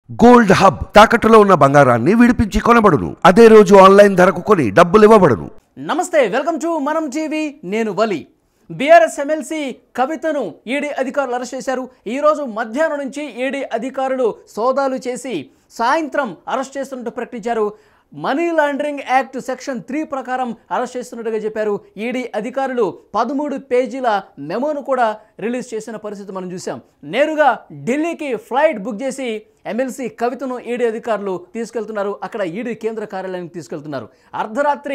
Gold hub తాకట్టులో ఉన్న బంగారాన్ని విడిపించి కొనబడును. అదే రోజు ఆన్లైన్ ధరకు కొని డబ్బులు ఇవ్వబడును. నమస్తే, వెల్కమ్ టు మనం టీవీ. నేను వలి. బీఆర్ఎస్ ఎమ్మెల్సీ కవితను ఈడీ అధికారులు అరెస్ట్ చేశారు. ఈరోజు మధ్యాహ్నం నుంచి ఈడీ అధికారులు సోదాలు చేసి సాయంత్రం అరెస్ట్ చేస్తున్నట్టు ప్రకటించారు. మనీ లాండరింగ్ యాక్ట్ సెక్షన్ 3 ప్రకారం అరెస్ట్ చేస్తున్నట్టుగా చెప్పారు. ఈడీ అధికారులు 13 పేజీల మెమోను కూడా రిలీజ్ చేసిన పరిస్థితి మనం చూసాం. నేరుగా ఢిల్లీకి ఫ్లైట్ బుక్ చేసి ఎమ్మెల్సీ కవితను ఈడీ అధికారులు తీసుకెళ్తున్నారు. అక్కడ ఈడీ కేంద్ర కార్యాలయానికి తీసుకెళ్తున్నారు. అర్ధరాత్రి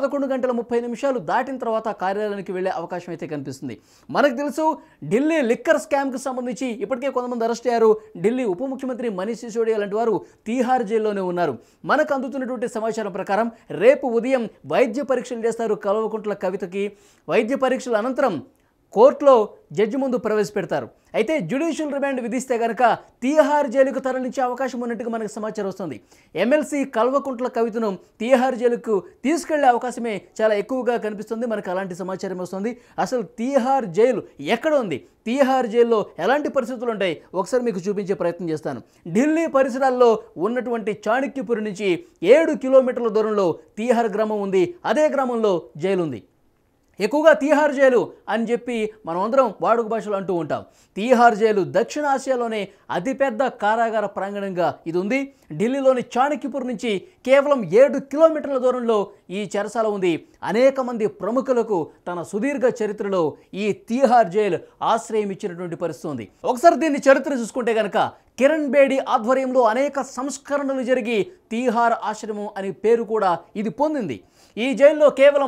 11:30 దాటిన తర్వాత కార్యాలయానికి వెళ్లే అవకాశం అయితే కనిపిస్తుంది. మనకు తెలుసు, ఢిల్లీ లిక్కర్ స్కామ్కి సంబంధించి ఇప్పటికే కొంతమంది అరెస్ట్ అయ్యారు. ఢిల్లీ ఉప ముఖ్యమంత్రి మనీష్ సిసోడియా లాంటి వారు తీహార్ జైల్లోనే ఉన్నారు. మనకు అందుతున్నటువంటి సమాచారం ప్రకారం రేపు ఉదయం వైద్య పరీక్షలు చేస్తారు కల్వకుంట్ల కవితకి. వైద్య పరీక్షల అనంతరం కోర్టులో జడ్జి ముందు ప్రవేశపెడతారు. అయితే జ్యుడిషియల్ రిమాండ్ విధిస్తే కనుక తీహార్ జైలుకు తరలించే అవకాశం ఉన్నట్టుగా మనకు సమాచారం వస్తుంది. ఎమ్మెల్సీ కల్వకుంట్ల కవితను తీహార్ జైలుకు తీసుకెళ్లే అవకాశమే చాలా ఎక్కువగా కనిపిస్తుంది. మనకు అలాంటి సమాచారం వస్తుంది. అసలు తీహార్ జైలు ఎక్కడ ఉంది, తీహార్ జైల్లో ఎలాంటి పరిస్థితులు ఉంటాయి ఒకసారి మీకు చూపించే ప్రయత్నం చేస్తాను. ఢిల్లీ పరిసరాల్లో ఉన్నటువంటి చాణక్యపురి నుంచి 7 కిలోమీటర్ల దూరంలో తీహార్ గ్రామం ఉంది. అదే గ్రామంలో జైలు ఉంది. ఎక్కువగా తీహార్ జైలు అని చెప్పి మనం అందరం వాడుక భాషలో అంటూ ఉంటాం. తీహార్ జైలు దక్షిణాసియాలోనే అతిపెద్ద కారాగార ప్రాంగణంగా ఇది ఉంది. ఢిల్లీలోని చాణక్యపూర్ నుంచి కేవలం 7 కిలోమీటర్ల దూరంలో ఈ చెరసాల ఉంది. అనేక మంది ప్రముఖులకు తన సుదీర్ఘ చరిత్రలో ఈ తీహార్ జైలు ఆశ్రయం ఇచ్చినటువంటి పరిస్థితి ఉంది. ఒకసారి దీన్ని చరిత్ర చూసుకుంటే కనుక కిరణ్ బేడి ఆధ్వర్యంలో అనేక సంస్కరణలు జరిగి తీహార్ ఆశ్రమం అనే పేరు కూడా ఇది పొందింది. ఈ జైల్లో కేవలం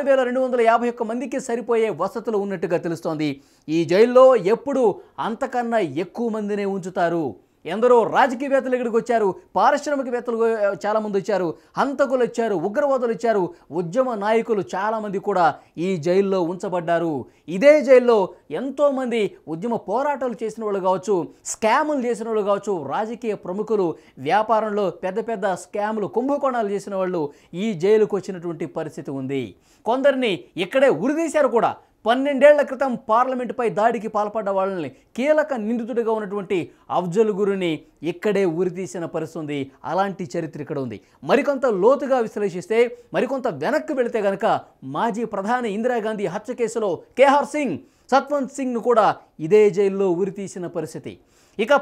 6,251 మందికి సరిపోయే వసతులు ఉన్నట్టుగా తెలుస్తోంది. ఈ జైల్లో ఎప్పుడు అంతకన్నా ఎక్కువ మందినే ఉంచుతారు. ఎందరో రాజకీయవేత్తలు ఇక్కడికి వచ్చారు, పారిశ్రామికవేత్తలు చాలామంది వచ్చారు, హంతకులు వచ్చారు, ఉగ్రవాదులు వచ్చారు, ఉద్యమ నాయకులు చాలామంది కూడా ఈ జైల్లో ఉంచబడ్డారు. ఇదే జైల్లో ఎంతోమంది ఉద్యమ పోరాటాలు చేసిన వాళ్ళు కావచ్చు, స్కాములు చేసిన వాళ్ళు కావచ్చు, రాజకీయ ప్రముఖులు, వ్యాపారంలో పెద్ద పెద్ద స్కాములు, కుంభకోణాలు చేసిన వాళ్ళు ఈ జైలుకు వచ్చినటువంటి పరిస్థితి ఉంది. కొందరిని ఇక్కడే ఉరిదీశారు కూడా. 12 ఏళ్ల క్రితం పార్లమెంటుపై దాడికి పాల్పడ్డ వాళ్ళని, కీలక నిందితుడిగా ఉన్నటువంటి అఫ్జల్ గురుని ఇక్కడే ఉరితీసిన పరిస్థితి. అలాంటి చరిత్ర ఇక్కడ ఉంది. మరికొంత లోతుగా విశ్లేషిస్తే, మరికొంత వెనక్కి వెళితే కనుక మాజీ ప్రధాని ఇందిరాగాంధీ హత్య కేసులో కేఆర్ సింగ్, సత్వంత్ సింగ్ను కూడా ఇదే జైల్లో ఉరితీసిన పరిస్థితి. ఇక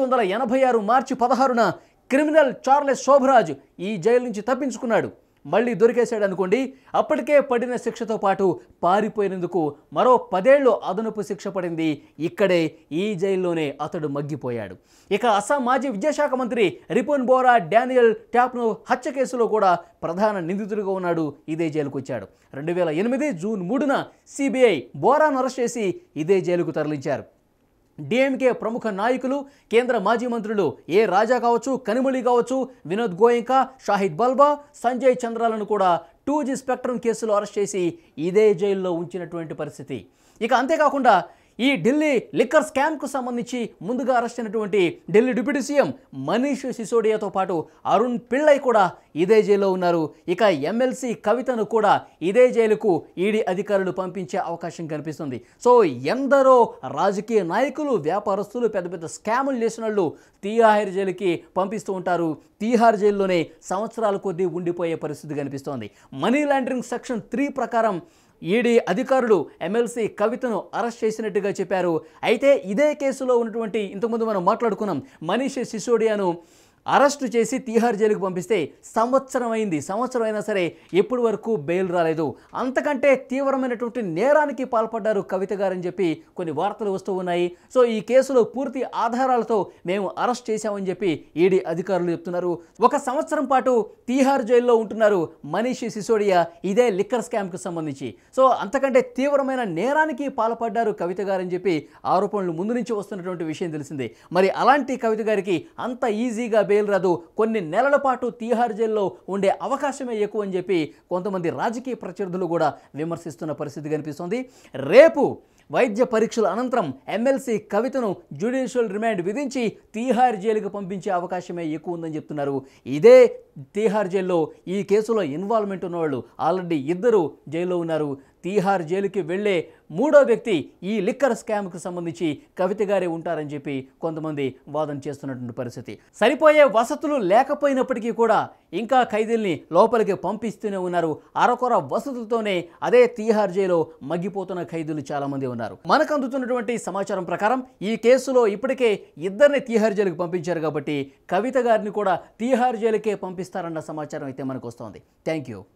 1986 మార్చి 16న క్రిమినల్ చార్లెస్ శోభరాజ్ ఈ జైలు నుంచి తప్పించుకున్నాడు. మళ్ళీ దొరికేశాడు అనుకోండి. అప్పటికే పడిన శిక్షతో పాటు పారిపోయినందుకు మరో 10 ఏళ్ళు అదనపు శిక్ష పడింది. ఇక్కడే ఈ జైల్లోనే అతడు మగ్గిపోయాడు. ఇక అస్సాం మాజీ విద్యాశాఖ మంత్రి రిపున్ బోరా డానియల్ ట్యాప్ను హత్య కేసులో కూడా ప్రధాన నిందితుడిగా ఉన్నాడు. ఇదే జైలుకు వచ్చాడు. 2008 జూన్ 3న సిబిఐ బోరాను అరెస్ట్ చేసి ఇదే జైలుకు తరలించారు. డిఎంకే ప్రముఖ నాయకులు, కేంద్ర మాజీ మంత్రులు ఏ రాజా కావచ్చు, కనిమొళి కావచ్చు, వినోద్ గోయంకా, షాహిద్ బల్బా, సంజయ్ చంద్రాలను కూడా 2G స్పెక్ట్రమ్ కేసులో అరెస్ట్ చేసి ఇదే జైల్లో ఉంచినటువంటి పరిస్థితి. ఇక అంతేకాకుండా ఈ ఢిల్లీ లిక్కర్ స్కామ్కు సంబంధించి ముందుగా అరెస్ట్ అయినటువంటి ఢిల్లీ డిప్యూటీ సీఎం మనీష్ సిసోడియాతో పాటు అరుణ్ పిళ్ళై కూడా ఇదే జైల్లో ఉన్నారు. ఇక ఎమ్మెల్సీ కవితను కూడా ఇదే జైలుకు ఈడీ అధికారులు పంపించే అవకాశం కనిపిస్తుంది. సో ఎందరో రాజకీయ నాయకులు, వ్యాపారస్తులు, పెద్ద పెద్ద స్కాములు చేసిన వాళ్ళు తీహార్ జైలుకి పంపిస్తూ ఉంటారు. తీహార్ జైల్లోనే సంవత్సరాల కొద్దీ ఉండిపోయే పరిస్థితి కనిపిస్తోంది. మనీ లాండరింగ్ సెక్షన్ 3 ప్రకారం ఈడీ అధికారులు ఎమ్మెల్సీ కవితను అరెస్ట్ చేసినట్టుగా చెప్పారు. అయితే ఇదే కేసులో ఉన్నటువంటి, ఇంతకుముందు మనం మాట్లాడుకున్నాం, మనీష్ సిసోడియాను అరెస్టు చేసి తీహార్ జైలుకు పంపిస్తే సంవత్సరం అయింది. సంవత్సరం అయినా సరే ఇప్పటి వరకు బెయిల్ రాలేదు. అంతకంటే తీవ్రమైనటువంటి నేరానికి పాల్పడ్డారు కవిత గారని చెప్పి కొన్ని వార్తలు వస్తూ ఉన్నాయి. సో ఈ కేసులో పూర్తి ఆధారాలతో మేము అరెస్ట్ చేశామని చెప్పి ఈడీ అధికారులు చెప్తున్నారు. 1 సంవత్సరం పాటు తీహార్ జైల్లో ఉంటున్నారు మనీష్ సిసోడియా ఇదే లిక్కర్ స్కామ్కి సంబంధించి. సో అంతకంటే తీవ్రమైన నేరానికి పాల్పడ్డారు కవిత గారని చెప్పి ఆరోపణలు ముందు నుంచి వస్తున్నటువంటి విషయం తెలిసిందే. మరి అలాంటి కవిత గారికి అంత ఈజీగా బెయిల్ రాదు. కొన్ని నెలల పాటు తీహార్ జైల్లో ఉండే అవకాశమే ఎక్కువ అని చెప్పి కొంతమంది రాజకీయ ప్రత్యర్థులు కూడా విమర్శిస్తున్న పరిస్థితి కనిపిస్తుంది. రేపు వైద్య పరీక్షల అనంతరం ఎమ్మెల్సీ కవితను జ్యుడిషియల్ రిమాండ్ విధించి తీహార్ జైలుకు పంపించే అవకాశమే ఎక్కువ ఉందని చెప్తున్నారు. ఇదే తీహార్ జైల్లో ఈ కేసులో ఇన్వాల్వ్మెంట్ ఉన్నవాళ్ళు ఆల్రెడీ 2 జైల్లో ఉన్నారు. తీహార్ జైలుకి వెళ్లే మూడో వ్యక్తి ఈ లిక్కర్ స్కామ్కు సంబంధించి కవిత గారే ఉంటారని చెప్పి కొంతమంది వాదన చేస్తున్నటువంటి పరిస్థితి. సరిపోయే వసతులు లేకపోయినప్పటికీ కూడా ఇంకా ఖైదీల్ని లోపలికి పంపిస్తూనే ఉన్నారు. అరకొర వసతులతోనే అదే తీహార్ జైల్లో మగ్గిపోతున్న ఖైదీలు చాలామంది ఉన్నారు. మనకు అందుతున్నటువంటి సమాచారం ప్రకారం ఈ కేసులో ఇప్పటికే ఇద్దరిని తీహార్ జైలుకి పంపించారు కాబట్టి కవిత గారిని కూడా తీహార్ జైలుకే పంపిస్తారన్న సమాచారం అయితే మనకు వస్తోంది. Thank you.